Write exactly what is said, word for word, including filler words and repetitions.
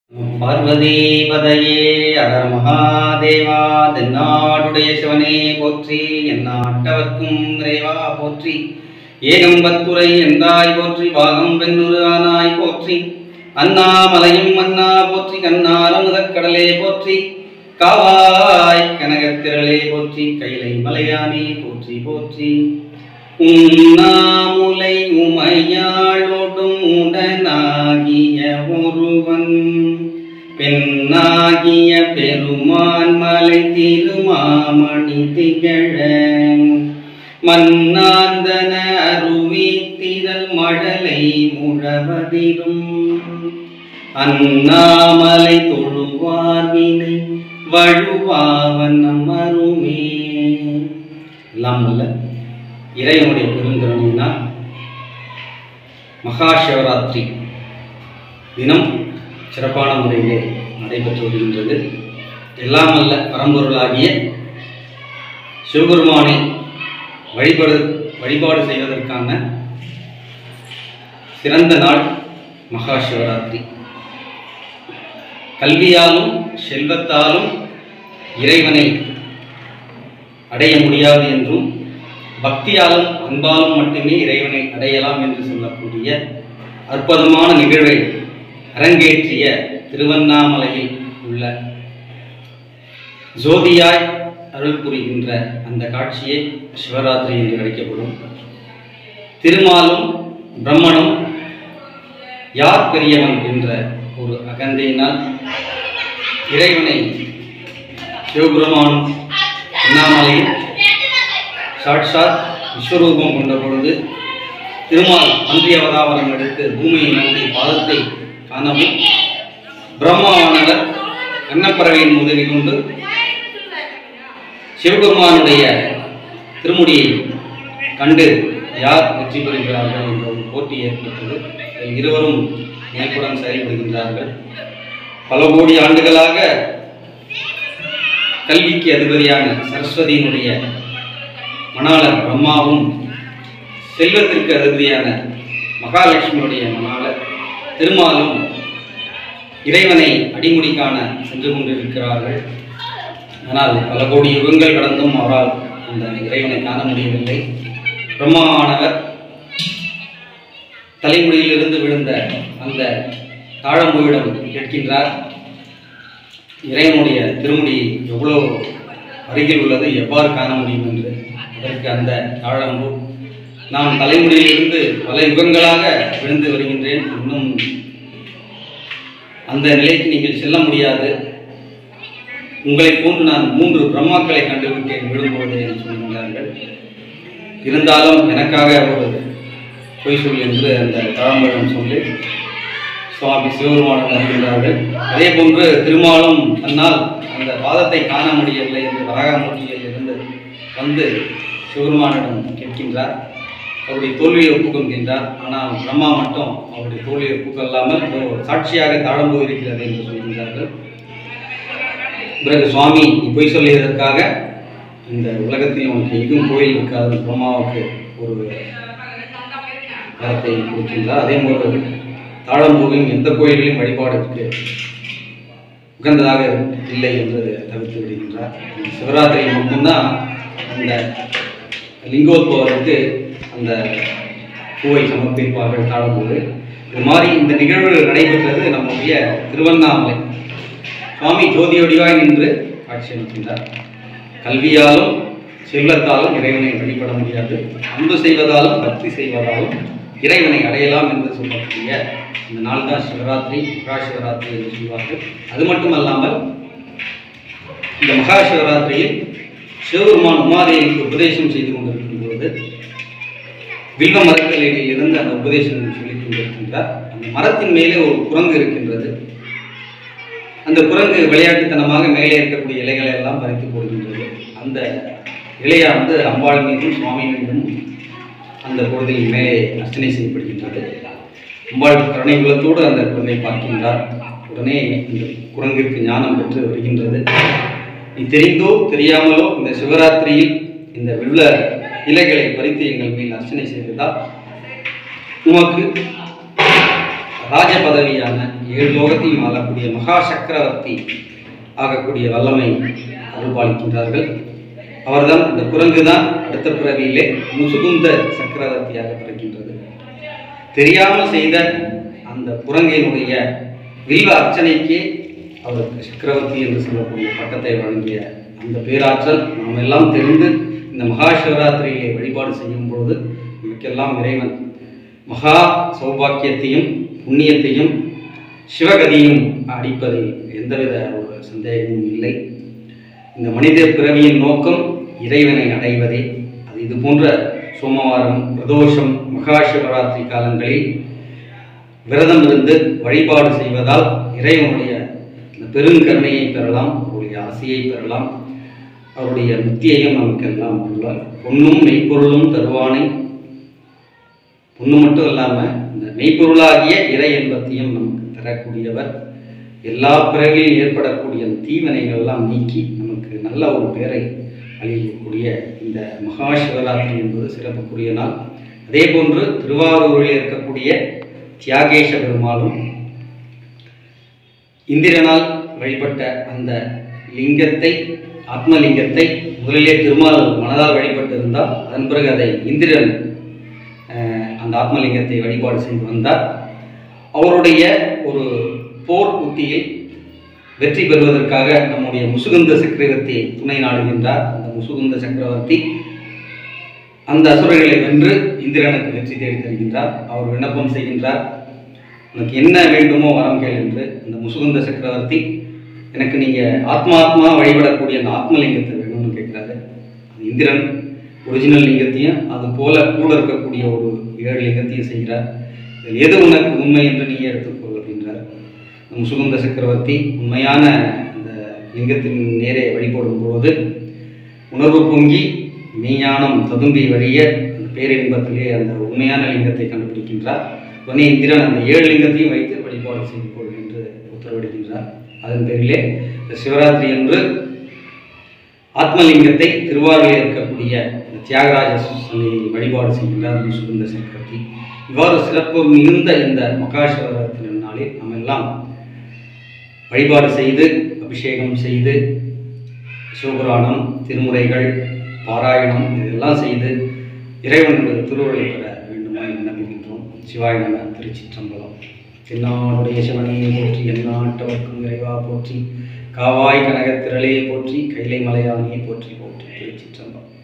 பார்வதி பதையே அகர மகாதேவா தென்னாடுடைய சிவனே போற்றி எந்நாட்டவர்க்கும் நிறைவா போற்றி ஏகம்பத்துரை எந்தாய் போற்றி பாகம் பெண்ணுரு ஆனாய் போற்றி அண்ணாமலையும் மன்னா போற்றி கண்ணார முதற்கடலே போற்றி காவாய் கனகத்திரளே போற்றி கைலை மலையானே போற்றி போற்றி உண்ணாமுலை உமையாளோடும் உடனாகிய ஒருவன் பெண்ணாகிய பெருமான் மலை திருமாமணி திகழ மன்னாந்தன அருவி திரள் மழலை முழவதிரும் அண்ணாமலை தொழுவார்வினை வழுவாவனம் அருமே. எல்லாம் அல்ல இறைவனுடைய பெருங்கருணையினால் மகா சிவராத்திரி தினம் சிறப்பான முறையிலே நடைபெற்று வருகின்றது. எல்லாம் அல்ல பரம்பொருளாகிய சிவபெருமானை வழிபாடு வழிபாடு செய்வதற்கான சிறந்த நாள் மகா சிவராத்திரி. கல்வியாலும் செல்வத்தாலும் இறைவனை அடைய முடியாது என்றும் பக்தியாலும் அன்பாலும் மட்டுமே இறைவனை அடையலாம் என்று சொல்லக்கூடிய அற்புதமான நிகழ்வை அரங்கேற்றிய திருவண்ணாமலையில் உள்ள ஜோதியாய் அருள் புரிகின்ற அந்த காட்சியை சிவராத்திரி என்று அழைக்கப்படும். திருமாலும் பிரம்மனும் யார் பெரியவன் என்ற ஒரு அகந்தையினால் இறைவனை சிவபெருமானும் அண்ணாமலையில் சாட்சாத் விஸ்வரூபம் கொண்ட பொழுது திருமால் அன்றிய அவதாரம் எடுத்து பூமியை நோக்கி பாதத்தை காணவும் பிரம்மாவானவர் அன்னப்பறவையின் உதவி கொண்டு சிவபெருமானுடைய திருமுடியை கண்டு யார் வெற்றி பெறுகிறார்கள் என்ற ஒரு போட்டி ஏற்பட்டது. இருவரும் இணைப்புடன் செயல்படுகின்றார்கள். பல கோடி ஆண்டுகளாக கல்விக்கு அதிபதியான சரஸ்வதியினுடைய மணாளர் பிரம்மாவும் செல்வத்திற்கு அதிபதியான மகாலட்சுமியுடைய மணாளர் திருமாலும் இறைவனை அடிமுடி காண சென்று கொண்டிருக்கிறார்கள். ஆனால் பல கோடி யுகங்கள் கடந்தும் அவரால் அந்த இறைவனை காண முடியவில்லை. பிரம்மாவானவர் தலைமுடியில் இருந்து விழுந்த அந்த தாழம்பூவிடம் கேட்கின்றார், இறைவனுடைய திருமுடி எவ்வளவு அருகில் உள்ளது, எவ்வாறு காண முடியும் என்று. அதற்கு அந்த தாழம்பூ, நான் தலைமுடியிலிருந்து பல யுகங்களாக விழுந்து வருகின்றேன், இன்னும் அந்த நிலைக்கு நீங்கள் செல்ல முடியாது, உங்களை போன்று நான் மூன்று பிரம்மாக்களை கண்டுவிட்டேன் விழும்போது என்று சொல்கின்றார்கள். இருந்தாலும் எனக்காக ஒரு பொய் சொல் என்று அந்த தாழம்பூவிடம் சொல்லி சுவாமி சிவபெருமானம் வருகின்றார்கள். அதே போன்று திருமாலும் தன்னால் அந்த பாதத்தை காண முடியவில்லை என்று வராகமூர்த்தியில் இருந்து வந்து சிவபெருமானிடம் கேட்கின்றார். அவருடைய தோல்வியை ஒப்புக்கொள்கின்றார். ஆனால் பிரம்மா மட்டும் அவருடைய தோல்வியை ஒப்புக்கொள்ளாமல் சாட்சியாக தாழம்பூ இருக்கிறது என்று சொல்கின்றார்கள். பிறகு சுவாமி பொய் சொல்லியதற்காக இந்த உலகத்தில் உனக்கு எங்கும் கோயில் இருக்காது பிரம்மாவுக்கு ஒரு வரத்தை கொடுக்கின்றார். அதே போன்று தாழம்பூவின் எந்த கோயில்களையும் வழிபாடுக்கு உகந்ததாக இல்லை என்று தவிர்த்து விடுகின்றார். சிவராத்திரி மட்டும்தான் அந்த லிங்கோத்பவருக்கு அந்த பூவை சமர்ப்பிப்பார்கள் தாழம்பூவு. இது மாதிரி இந்த நிகழ்வு நடைபெற்றது நம்முடைய திருவண்ணாமலை. சுவாமி ஜோதியொடிவாய் நின்று காட்சி அளிக்கின்றார். கல்வியாலும் செல்வத்தாலும் இறைவனை வழிபட முடியாது, அன்பு செய்வதாலும் பக்தி செய்வதாலும் இறைவனை அடையலாம் என்று சொல்லக்கூடிய இந்த நாள் தான் சிவராத்திரி, மகா சிவராத்திரி என்று சொல்வார்கள். அது மட்டுமல்லாமல் இந்த மகா சிவராத்திரியில் சிவபெருமான் உமாதேவிக்கு உபதேசம் செய்து கொண்டிருக்கும் பொழுது வில்வ மரத்தலையில் இருந்து அந்த உபதேசம் சொல்லிக் கொண்டிருக்கின்றார். அந்த மரத்தின் மேலே ஒரு குரங்கு இருக்கின்றது. அந்த குரங்கு விளையாட்டுத்தனமாக மேலே இருக்கக்கூடிய இலைகளை எல்லாம் பறித்து போடுகின்றது. அந்த இலையானது அம்பாள் மீதும் சுவாமி மீதும் அந்த பொழுதில் மேலே அர்ச்சனை செய்யப்படுகின்றது. அம்பாள் கருணை உள்ளத்தோடு அந்த குழந்தை பார்க்கின்றார். உடனே இந்த குரங்கிற்கு ஞானம் பெற்று வருகின்றது. நீ தெரிந்தோ தெரியாமலோ இந்த சிவராத்திரியில் இந்த வில்வ இலைகளை பறித்து எங்கள் மேல் அர்ச்சனை செய்ததால் உமக்கு ராஜ பதவியான ஏழு லோகத்தையும் ஆளக்கூடிய மகா சக்கரவர்த்தி ஆகக்கூடிய வல்லமை அருள்பாலிக்கின்றார்கள். அவர்தான் அந்த குரங்கு தான் அடுத்த பிறவியிலே முசுகுந்த சக்கரவர்த்தியாக பிறக்கின்றது. தெரியாமல் செய்த அந்த குரங்கினுடைய வில்வ அர்ச்சனைக்கே அவருக்கு சக்கரவர்த்தி என்று சொல்லக்கூடிய பட்டத்தை வழங்கிய அந்த பேராற்றல் நாம் எல்லாம் தெரிந்து இந்த மகா சிவராத்திரியிலே வழிபாடு செய்யும் பொழுது நமக்கெல்லாம் இறைவன் மகா சௌபாக்கியத்தையும் புண்ணியத்தையும் சிவகதியும் அளிப்பதில் எந்தவித ஒரு சந்தேகமும் இல்லை. இந்த மனித பிறவியின் நோக்கம் இறைவனை அடைவதே. அது இது போன்ற சோமவாரம், பிரதோஷம், மகா சிவராத்திரி காலங்களில் விரதம் இருந்து வழிபாடு செய்வதால் இறைவனுடைய இந்த பெருங்கருணையை பெறலாம், அவருடைய ஆசையை பெறலாம், அவருடைய முத்தியையும் நமக்கெல்லாம் உள்ளார். பொன்னும் மெய்ப்பொருளும் தருவானை, பொண்ணு மட்டும் இல்லாமல் இந்த மெய்ப்பொருளாகிய இறை என்பத்தையும் நமக்கு தரக்கூடியவர். எல்லா பிறவிலும் ஏற்படக்கூடிய தீவினைகள்லாம் நீக்கி நமக்கு நல்ல ஒரு பேரை அளிக்கக்கூடிய இந்த மகா சிவராத்திரி என்பது சிறப்புக்குரிய நாள். அதே போன்று திருவாரூரில் இருக்கக்கூடிய தியாகேச பெருமாளும் இந்திரனால் வழிபட்ட அந்த லிங்கத்தை, ஆத்மலிங்கத்தை முதலிலே திருமால் மனதால் வழிபட்டு இருந்தால் அதன் பிறகு அதை இந்திரன் அந்த ஆத்மலிங்கத்தை வழிபாடு செய்து வந்தார். அவருடைய ஒரு போர் உத்தியில் வெற்றி பெறுவதற்காக நம்முடைய முசுகுந்த சக்கரவர்த்தி துணை நாடுகின்றார். அந்த முசுகுந்த சக்கரவர்த்தி அந்த அசுரர்களை வென்று இந்திரனுக்கு வெற்றி தேடி தருகின்றார். அவர் விண்ணப்பம் செய்கின்றார், உனக்கு என்ன வேண்டுமோ வரம் கேள் என்று. அந்த முசுகுந்த சக்கரவர்த்தி, எனக்கு நீங்கள் ஆத்மாத்மா வழிபடக்கூடிய அந்த ஆத்மலிங்கத்தை வேணும்னு கேட்குறாரு. இந்திரன் ஒரிஜினல் லிங்கத்தையும் அது போல கூட இருக்கக்கூடிய ஒரு ஏழு லிங்கத்தையும் செய்கிறார். இதில் எது உனக்கு உண்மை என்று நீ எடுத்துக்கொள் அப்படின்றார். முசுகுந்த சக்கரவர்த்தி உண்மையான அந்த லிங்கத்தின் நேரே வழிபடும் போது உணர்வு பொங்கி மெய்ஞானம் ததும்பி வழிய அந்த பேரின்பத்திலே அந்த உண்மையான லிங்கத்தை கண்டுபிடிக்கின்றார். உடனே இந்திரன் அந்த ஏழு லிங்கத்தையும் வைத்து வழிபாடு செய்து கொள் என்று உத்தரவிடுகின்றார். அதன் பேரிலே இந்த சிவராத்திரி என்று ஆத்மலிங்கத்தை திருவாரூரில் இருக்கக்கூடிய தியாகராஜ சன்னதியில் வழிபாடு செய்கின்றார் முசுகுந்த சக்கரவர்த்தி. இவ்வாறு சிறப்பு மிகுந்த இந்த மகா சிவராத்திரி நாளில் நாம் எல்லாம் வழிபாடு செய்து அபிஷேகம் செய்து சிவபுராணம், திருமுறைகள், பாராயணம் இதெல்லாம் செய்து இறைவனுடைய திருவருளை பெற வேண்டுமா நம்புகின்றோம். சிவாய நம. திருச்சிற்றம்பலம். தென்னாடுடைய சிவனையை போற்றி, எந்நாட்டவர்க்கும் இறைவா போற்றி, காவாய் கனகத்திரளையை போற்றி, கைலை மலையானியை போற்றி போற்றி. திருச்சிற்றம்பலம்.